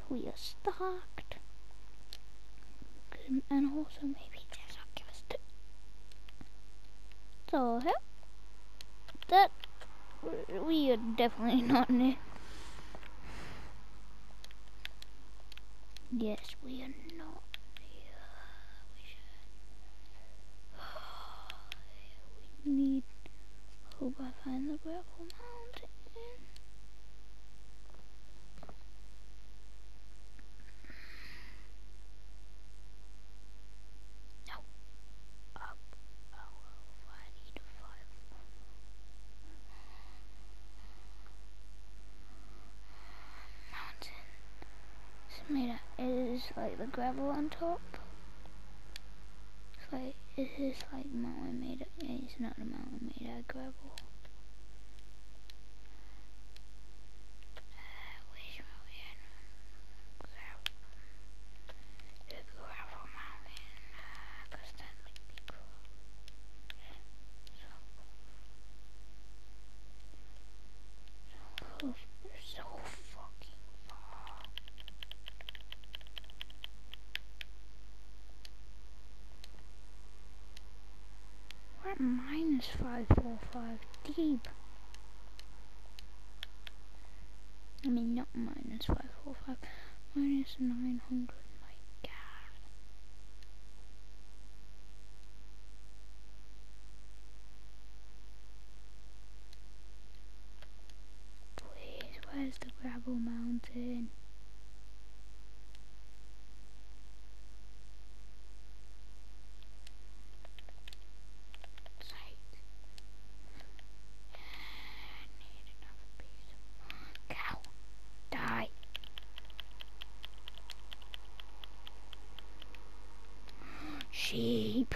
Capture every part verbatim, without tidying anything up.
we are stocked. And also maybe there's not give us two. So yeah, that we are definitely not new. Yes, we are not new. We, we need. Hope I find the gravel mountain. No. Up. Oh, I need a five. Mountain. It's made out. It is like the gravel on top. It's like it is like mountain made out. It's not a mountain made out of gravel. So fucking far. We're at minus five four five deep. I mean, not minus five four five, minus nine hundred. My god. Please, where's the gravel mountain? Sheep.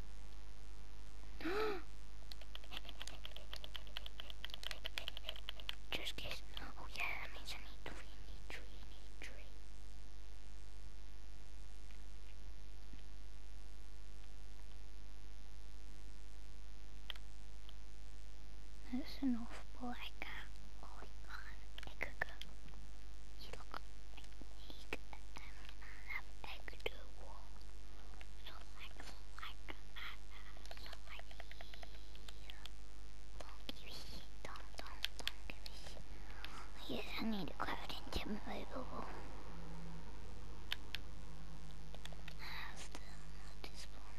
Just guess. Oh yeah, that means I need three, need three, need three. That's enough black. Oh my god, I could go. You look. You could have egg do wall. So like, so like, so like, don't give a shit, don't, don't, don't give a shit. Yes, I need a cloud intimidatable. Still not this one.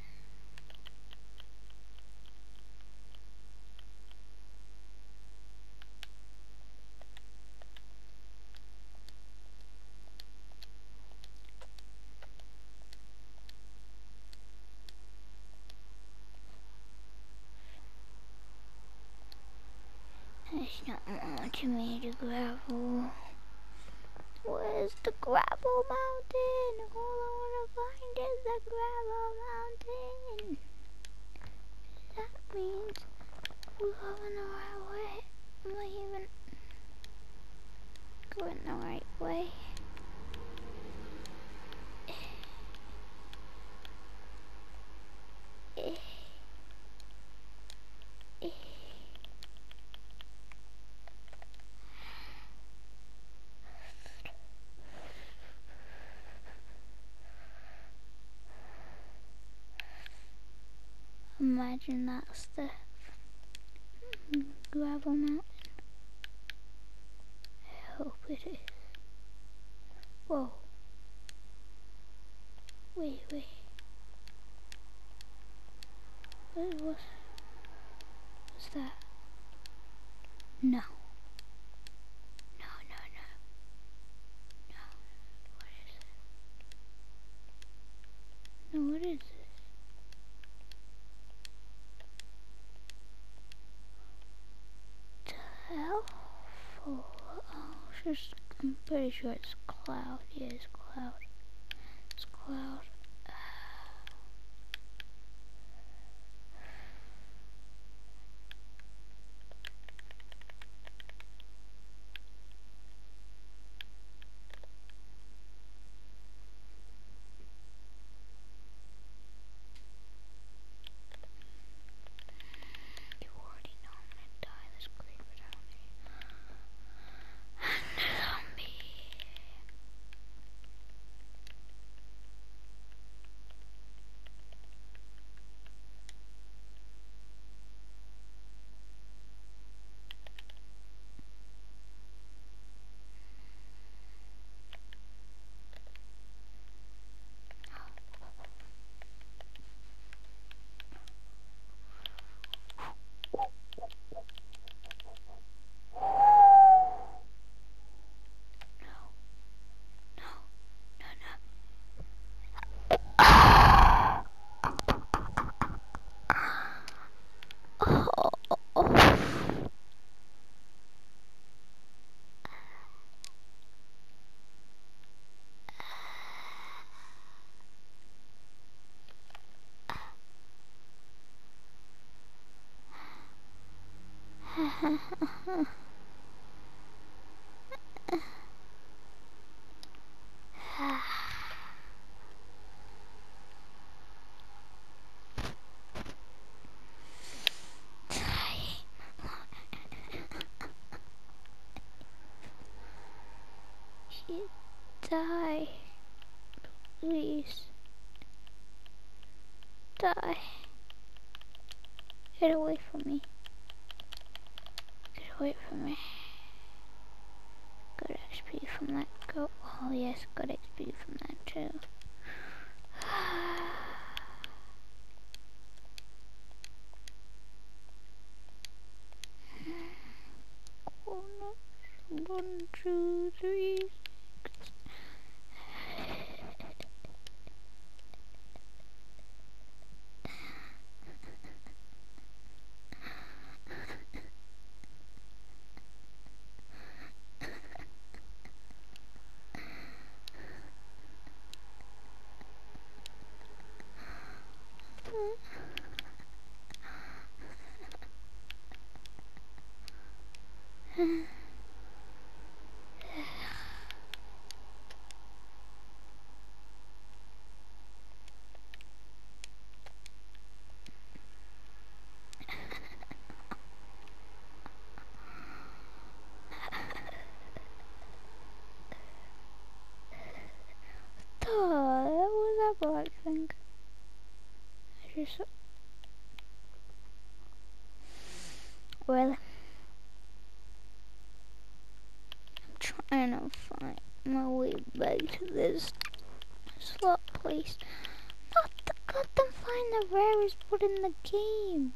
There's not much me to gravel. Where's the gravel mountain? All I wanna find is the gravel mountain. That means we're going the right way. Am I even going the right way? Eh. Eh. Imagine that's the gravel mountain. I hope it is. Whoa. Wait, wait. What was, what's that? No. No, no, no. No. What is it? No, what is this? The hell? Oh, oh, just, I'm pretty sure it's cloud. Yeah, it's cloud. It's cloud. You already know I'm gonna die. This creeper down here. And the zombie. Shit, die. Please. Die. Get away from me. Get away from me. Got X P from that. Go. Oh yes, got X P from that too. One, two, three, six. Oh, what was that black thing? I just... Well, I'm trying to find my way back to this slot place. Not to let them find the rarest wood in the game.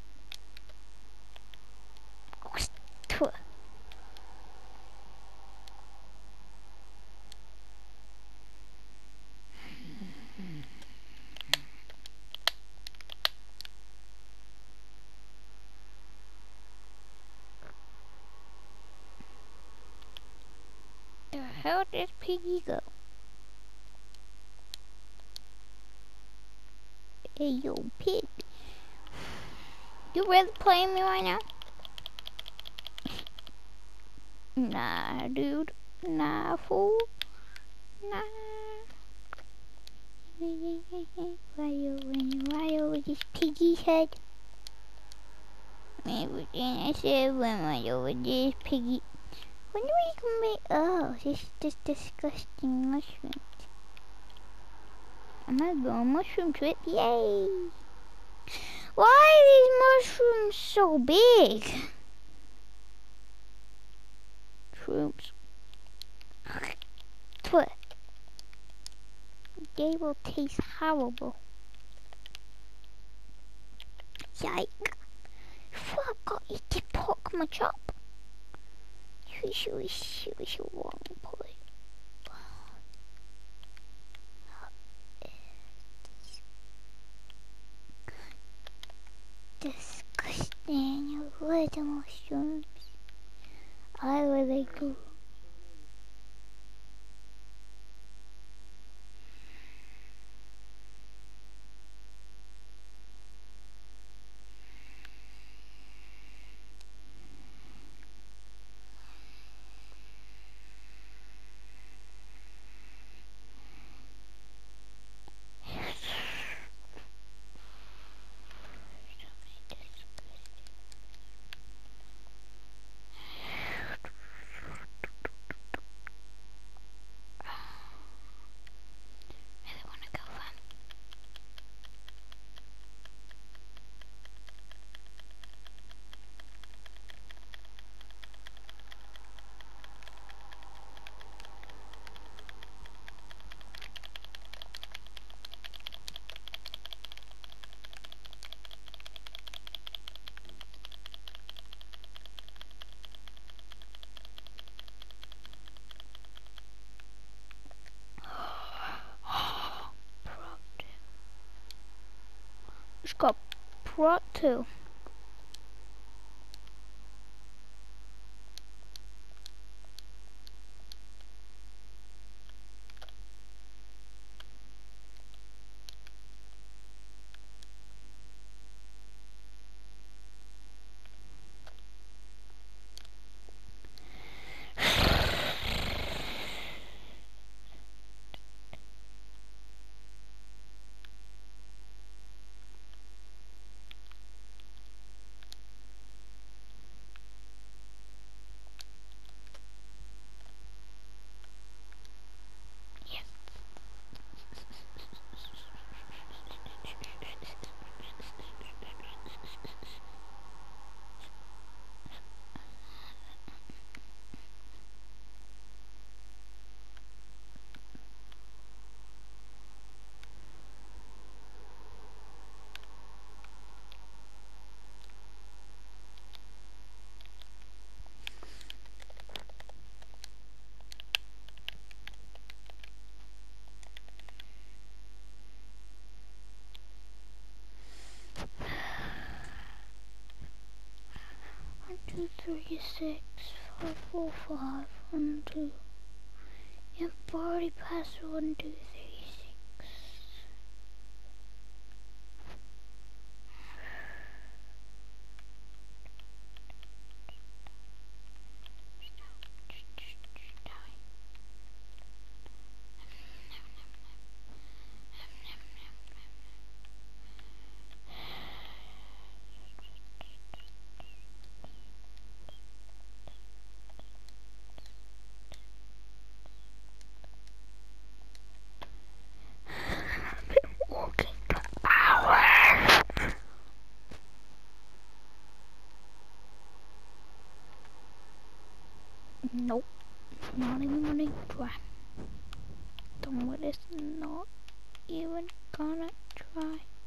The hell did Piggy go? Hey, yo, pig. You really playing me right now? Nah, dude. Nah, fool. Nah. Why you, why over this piggy's head? Everything I said went right over this piggy. When are we gonna make? Oh, this this disgusting mushrooms. I'm gonna go on mushroom trip. Yay! Why are these mushrooms so big? Shrooms. What? They will taste horrible. Yike! Fuck! Got you to poke my chop. You should, you should wrong play. Disgusting little mushrooms. I really go. It's got prot too. three, six, five, four, five, one, two. Yep, already passed one, two, three, six. Walking for hours. Nope, not even gonna try. Don't let us not even gonna try.